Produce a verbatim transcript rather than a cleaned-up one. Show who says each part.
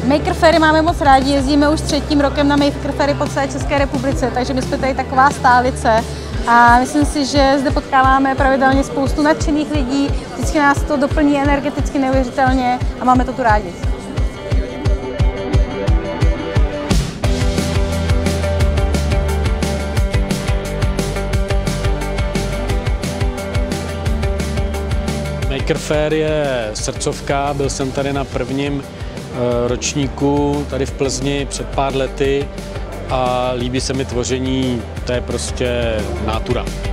Speaker 1: Maker Faire máme moc rádi, jezdíme už třetím rokem na Maker Faire po celé České republice, takže my jsme tady taková stálice a myslím si, že zde potkáváme pravidelně spoustu nadšených lidí, vždycky nás to doplní energeticky neuvěřitelně a máme to tu rádi.
Speaker 2: Maker Faire je srdcovka, byl jsem tady na prvním ročníku tady v Plzni před pár lety a líbí se mi tvoření, to je prostě nátura.